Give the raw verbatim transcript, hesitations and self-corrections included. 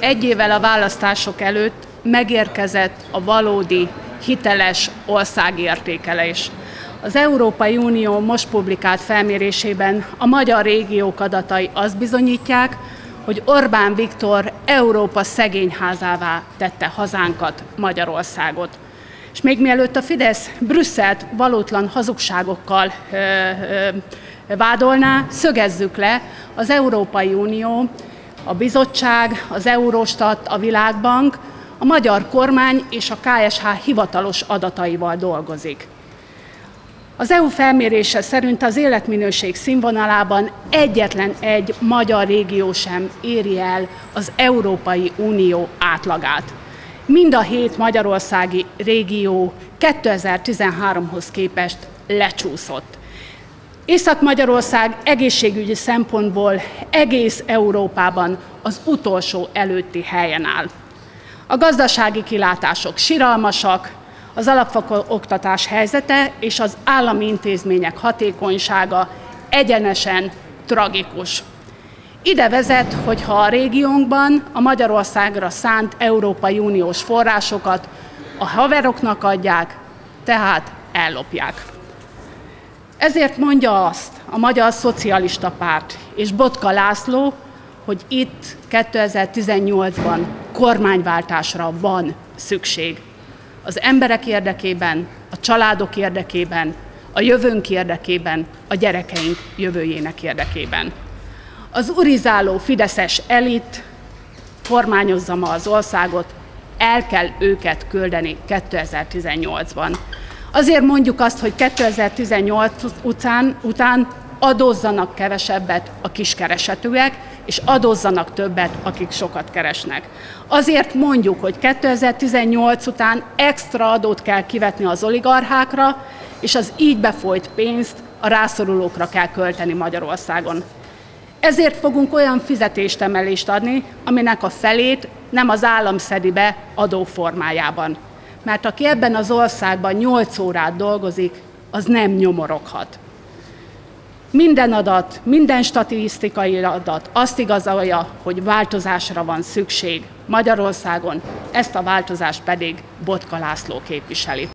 egy évvel a választások előtt megérkezett a valódi, hiteles országértékelés. Az Európai Unió most publikált felmérésében a magyar régiók adatai azt bizonyítják, hogy Orbán Viktor Európa szegényházává tette hazánkat, Magyarországot. És még mielőtt a Fidesz Brüsszelt valótlan hazugságokkal ö, ö, vádolná, szögezzük le, az Európai Unió, a bizottság, az Eurostat, a Világbank, a magyar kormány és a ká es há hivatalos adataival dolgozik. Az é u felmérése szerint az életminőség színvonalában egyetlen egy magyar régió sem éri el az Európai Unió átlagát. Mind a hét magyarországi régió kétezer-tizenháromhoz képest lecsúszott. Észak-Magyarország egészségügyi szempontból egész Európában az utolsó előtti helyen áll. A gazdasági kilátások siralmasak, az alapfokú oktatás helyzete és az állami intézmények hatékonysága egyenesen tragikus. Ide vezet, hogyha a régiónkban a Magyarországra szánt Európai Uniós forrásokat a haveroknak adják, tehát ellopják. Ezért mondja azt a Magyar Szocialista Párt és Botka László, hogy itt kétezer-tizennyolcban kormányváltásra van szükség. Az emberek érdekében, a családok érdekében, a jövőnk érdekében, a gyerekeink jövőjének érdekében. Az urizáló fideszes elit kormányozza ma az országot, el kell őket küldeni kétezer-tizennyolcban. Azért mondjuk azt, hogy kétezer-tizennyolc után, után adózzanak kevesebbet a kiskeresetűek, és adózzanak többet, akik sokat keresnek. Azért mondjuk, hogy kétezer-tizennyolc után extra adót kell kivetni az oligarchákra, és az így befolyt pénzt a rászorulókra kell költeni Magyarországon. Ezért fogunk olyan fizetéstemelést adni, aminek a felét nem az állam szedi be adó formájában. Mert aki ebben az országban nyolc órát dolgozik, az nem nyomoroghat. Minden adat, minden statisztikai adat azt igazolja, hogy változásra van szükség Magyarországon, ezt a változást pedig Botka László képviseli.